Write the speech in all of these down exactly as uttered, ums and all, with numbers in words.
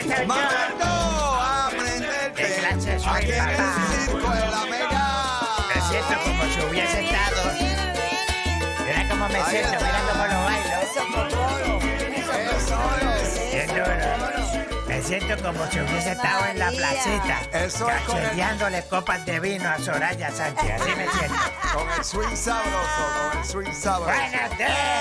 soy yo. Mamando a aprenderte. ¿Qué clase soy, Aquí en papá? el circo de la Mega. Me siento como si hubiese estado. Mira cómo me Ahí siento, está. mira cómo lo bailo. Eso, Popolo. Eso es. Bien duro. Me siento como si hubiese estado en la María. placita. Eso es con el- Cacheteándole copas de vino a Soraya Sánchez. Así me siento. Con el swing sabroso, con el swing sabroso. ¡Buenos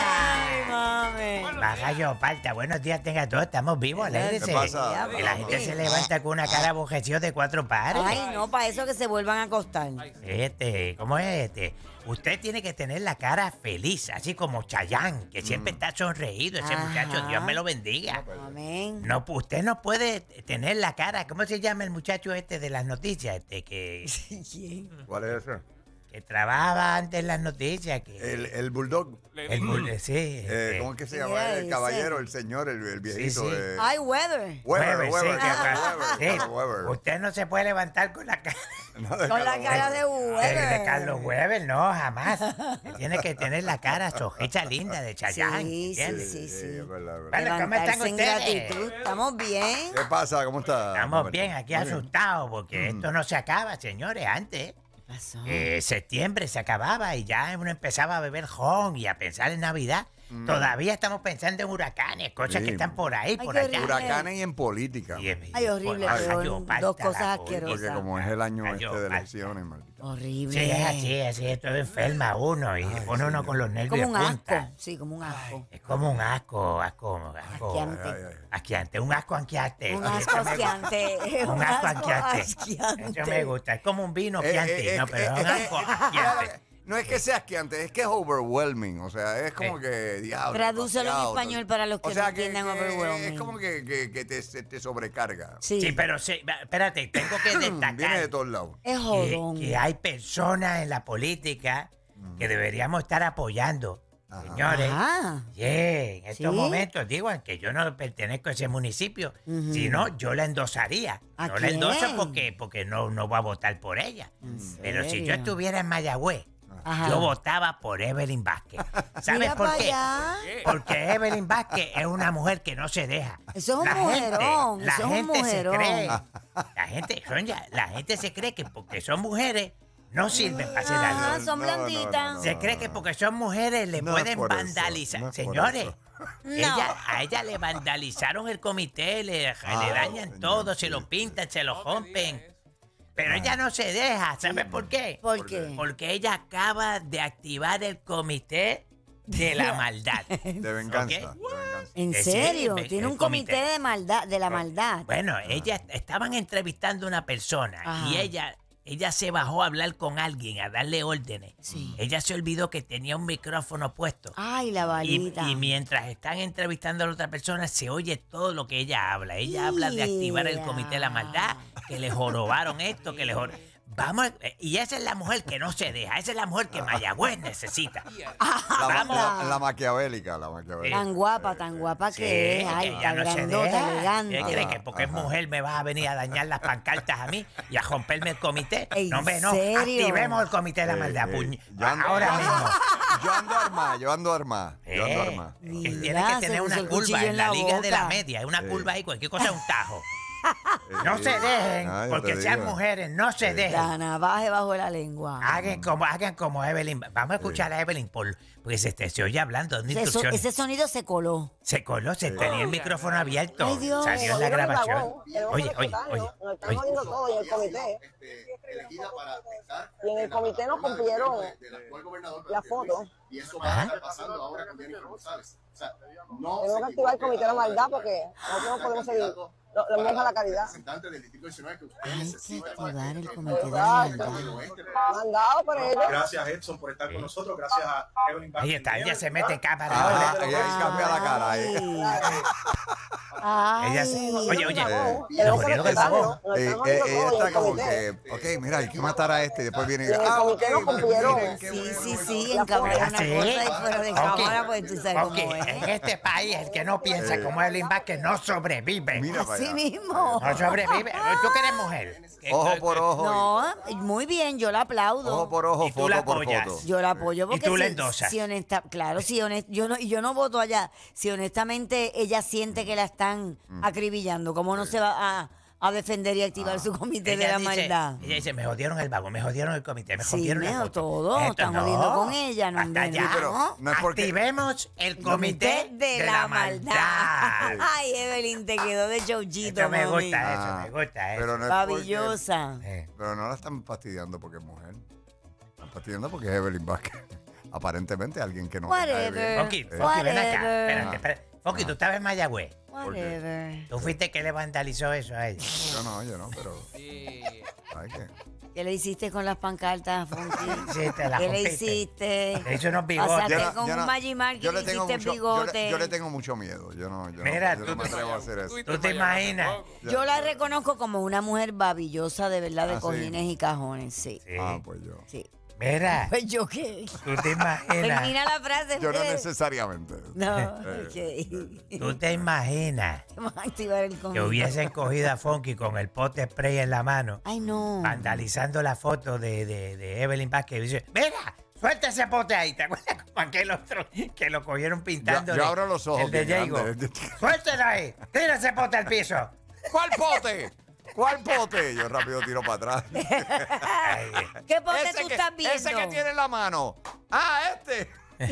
días! Mami. Baja yo, falta. Buenos días, tenga todo. Estamos vivos, alégrese. ¿Qué pasa? Que la gente se levanta con una cara bojecida de cuatro pares. Ay, no, para eso que se vuelvan a acostar. Este, ¿cómo es este? Usted tiene que tener la cara feliz, así como Chayán, que siempre está sonreído. Ese Ajá. muchacho, Dios me lo bendiga. Amén. No, pues, usted no puede tener la cara. ¿Cómo se llama el muchacho este de las noticias? Este que, ¿Quién? ¿Cuál es ese? que trabajaba antes en las noticias. Que, El, el bulldog. el bull- sí. Eh, este, ¿Cómo es que se ¿Quién llama? era El ese? caballero, el señor, el, el viejito. sí. eh, Ay, Weather. Weber, Weber, Weber, sí, Carlos que- Weber, sí. Carlos Weber. Usted no se puede levantar con la cara No, de Con la Carlos cara Weber. de de, Weather. de Carlos Weber, no, jamás. Tiene que tener la cara sojecha linda de Chayán. Sí, sí, ¿entiendes? sí, sí. es verdad, es verdad. Bueno, ¿cómo están Levantarse en ustedes? gratitud. ¿Estamos bien? ¿Qué pasa? ¿Cómo está? Estamos Roberto? bien, aquí Muy bien. asustados porque esto no se acaba, señores. Antes, ¿Qué pasó? eh, septiembre se acababa y ya uno empezaba a beber jon y a pensar en Navidad. Todavía estamos pensando en huracanes, cosas Sí. que están por ahí, Ay, por qué allá. horrible. Huracanes y en política. Y en- Ay, horrible, Baja peor, yo, dos falta cosas la política. asquerosas. Porque como es el año Ay, este yo, de falta. elecciones, maldita. Horrible. Sí, es así, es así, esto enferma a uno y se pone uno con los nervios Como un de punta. asco. Sí, como un asco. Es como un asco, asco, asco. Asqueante. Ay, ay, ay. Asqueante, un asco anquiante. Un Eso asco me gusta. asqueante. Un asco anquiante. asqueante. Eso me gusta. Es como un vino Eh, quiante, eh, no, eh, pero es eh, un eh, asco eh, anquiante. No es que sea asqueante, es que es overwhelming. O sea, es como Eh. que diablo. Tradúcelo en demasiado, español todo. para los que O sea, no entiendan que overwhelming. Es como que, que, que te, se te sobrecarga. Sí. Sí, pero sí, va, espérate, tengo que Viene de destacar todos lados. Es que, jodón. que hay personas en la política que deberíamos estar apoyando. Ajá. Señores, Ah. yeah, en estos ¿Sí? momentos, digo, que yo no pertenezco a ese municipio, Ujú. si no, yo la endosaría. ¿A No la endoso quién? porque, porque no, no voy a votar por ella. Pero si yo serio? estuviera en Mayagüez, Ajá. yo votaba por Evelyn Vázquez. ¿Sabes Mira por pa' qué? allá. Porque Evelyn Vázquez es una mujer que no se deja. Eso es un La mujerón, gente, la eso es un gente se mujerón. cree, la gente, Sonia, la gente se cree que porque son mujeres no sirven para hacer Ajá, algo. son No, no, blanditas. no, Se cree que porque son mujeres le No es pueden por eso, vandalizar. no es por Señores, eso. ella, a ella le vandalizaron el comité, le, le dañan señor, todo, se sí, lo sí, pintan, se lo rompen. Pero ella no se deja, ¿sabes por qué? ¿Por qué? Porque ella acaba de activar el comité de la maldad. De venganza. ¿Ok? De venganza. ¿En Eh, sí, serio? el- Tiene el un comité comité. de maldad, de la maldad. Bueno, ella estaban entrevistando a una persona Ajá. y ella, ella se bajó a hablar con alguien, a darle órdenes. Sí. Ella se olvidó que tenía un micrófono puesto. Ay, la Y, balita. y mientras están entrevistando a la otra persona, se oye todo lo que ella habla. Ella habla de activar el comité de la maldad, que le jorobaron esto, que le jor... Vamos, a- y esa es la mujer que no se deja, esa es la mujer que Mayagüez necesita. La, Vamos. la, la maquiavélica, la maquiavélica. Tan guapa, tan guapa Sí, que es. que Ay, ella tan no se grandota, deja. elegante. ¿Qué cree que porque es Ajá. mujer me vas a venir a dañar las pancartas a mí y a romperme el comité? ¿En No, hombre, no. serio? Activemos el comité de la Eh, maldad. eh, puñ- yo ando- Ahora yo ando- mismo. Yo ando armada, yo ando armada. Yo ando Eh, armada. que Mira, tiene que se tener puso una el curva cuchillo en en la la liga de la boca. media. Una Sí. curva ahí, cualquier cosa es un tajo. No Sí. se dejen, Ah, yo porque te sean digo. mujeres, no se dejen. La navaja bajo la lengua. Hagan como, hagan como Evelyn. Vamos a escuchar a Evelyn por, porque se, te- se oye hablando, dando Ese, so- instrucciones. ese sonido se coló. Se coló, se tenía el micrófono abierto. Ay, Dios. Salió en la grabación. Oye, oye, oye. Nos están oye. jodiendo todo en el comité. Y en el comité nos cumplieron la foto. Y eso va a estar pasando ahora con Jennifer González. O sea, no Tenemos que activar el comité de la maldad porque nosotros no podemos seguir. Lo, lo vamos a la caridad. representante del distrito diecinueve que usted Hay que necesita. activar el comité de la maldad. Mandado por ellos. Gracias, Edson, por estar con nosotros. Gracias a Evelyn Ahí está, ella se mete en cámara Ah, ahora. ahí cambia la cara. ahí. Ay. Ella se- Ay. oye, oye, Tenemos los que jodidos del respetarlo. vagón. Nos Eh, están eh, jodiendo ella todo en está el como comité. que, ok, mira, hay que matar a este. Y después viene y Y en el ah, comité ok, nos bueno, cumplieron. miren, qué Sí, bueno, sí, bueno. sí, en cámara ¿Ah, una sí? cosa y fuera de Ok. cámara, pues tú sabes Ok, cómo es. en este país el que no piensa Eh. como Evelyn Vázquez no sobrevive. Mira para Así allá. mismo. No sobrevive. Tú que eres mujer. Ojo por ojo. No, muy bien, yo la aplaudo. Ojo por ojo, Y tú la foto por apoyas. foto. Yo la apoyo porque tú la si, endosas. si honesta, claro, si honest, yo no y yo no voto allá. Si honestamente ella siente que la están están acribillando. ¿Cómo no se va a, a defender y activar su comité de Ella la dice, maldad? ella dice, me jodieron el vago, me jodieron el comité, me Sí, jodieron me la jod- foto. todo, Esto están no, jodiendo con ella, no, hasta hombre, ya. no. Pero no es porque... Activemos el comité de, la, maldad. Ay, Evelyn, te quedó de chauchito, Esto me mami. gusta eso, Ah, me gusta eso. Pero no es porque- Maravillosa. Eh. Pero no la están fastidiando porque es mujer. Están fastidiando porque es Evelyn Vázquez. Aparentemente alguien que no es Whatever. Evelyn. Fonky, Fonky, ven acá. Whatever. Espérate, espérate. Fonky, tú estabas en Mayagüez. Whatever. Tú fuiste que le vandalizó eso a ella. Yo no, yo no, pero... ¿Sabes qué? ¿Qué le hiciste con las pancartas, Funky? Sí, te la ¿Qué le rompiste. hiciste? Le hizo unos bigotes. Pasaste Yo no- con yo un no- Magimar que yo le le tengo hiciste mucho, yo, le, bigote. yo le tengo mucho miedo. Yo no, yo Mira, no, yo tú no me te- atrevo a hacer eso. ¿Tú te imaginas? Yo la reconozco como una mujer babillosa de verdad de Ah, ¿sí? cojines y cajones, sí. Sí. Ah, pues yo. Sí. Mira, Pues yo qué. tú te imaginas. Termina la frase. Yo no Fred. necesariamente. No, Eh, ok. Tú te imaginas Vamos a activar el que comité. hubiesen cogido a Fonky con el pote spray en la mano, Ay, no. vandalizando la foto de, de, de Evelyn Vázquez. Y dice, mira, suelta ese pote ahí. ¿Te acuerdas como aquel otro que lo cogieron pintando? Yo- yo abro los ojos El de bien Diego. grandes. Suéltalo ahí. Tira ese pote al piso. ¿Cuál pote? ¿Cuál pote? Yo rápido tiro para atrás. Ay, ¿Qué pote ese tú que, estás viendo? ese que tiene en la mano. Ah, este.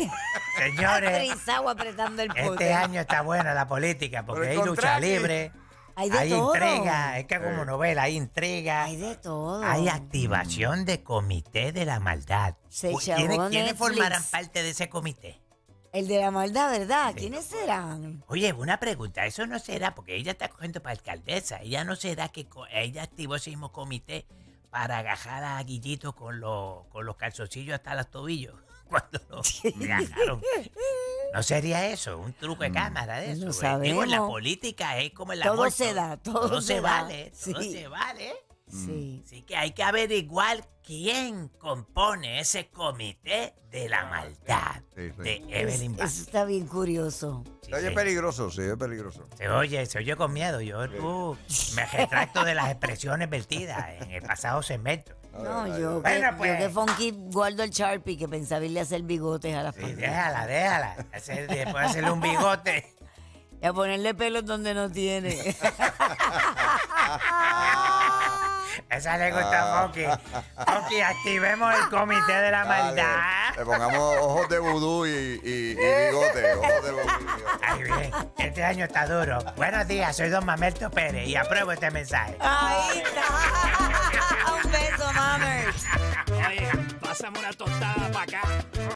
señores, Trizao apretando el pote. este año está buena la política porque Por el hay lucha contrario. libre, Hay de hay todo. intriga. Es que como Sí. novela hay intriga. Hay de todo. Hay activación de comité de la maldad. Se Uy, chavó ¿Quiénes, quiénes Netflix. formarán parte de ese comité? El de la maldad, ¿verdad? Sí. ¿Quiénes serán? Oye, una pregunta, eso no será, porque ella está cogiendo para alcaldesa, ella no será que co- ella activó ese mismo comité para agajar a Guillito con, los con los calzoncillos hasta los tobillos, cuando lo agajaron. ¿No sería eso? Un truco de cámara de eso. No güey. Digo, en la sabemos. política es como el Todo amor, se da, todo se se da. vale, todo Sí. se vale. Sí. Así que hay que averiguar quién compone ese comité de la maldad Sí, sí. de Evelyn Es- Vázquez. Eso está bien curioso. Sí, Se oye sí. peligroso, sí, es peligroso. Se oye, se oye con miedo. Yo uh, me retracto de las expresiones vertidas en el pasado segmento. No, yo, Bueno, que, pues. yo que Funky guardo el Sharpie que pensaba irle a hacer bigotes a las Sí, pancartas. déjala, déjala. Hacer, después hacerle un bigote. Y a ponerle pelos donde no tiene. Esa le gusta a Fonky. Fonky, activemos el comité de la Dale, maldad. Le pongamos ojos de vudú y, y, y bigote. Ojos de vudú y bigote. Ay, bien. Este año está duro. Buenos días, soy don Mamerto Pérez y apruebo este mensaje. Ahí está. Un beso, mamers. Oye, pásame una tostada para acá.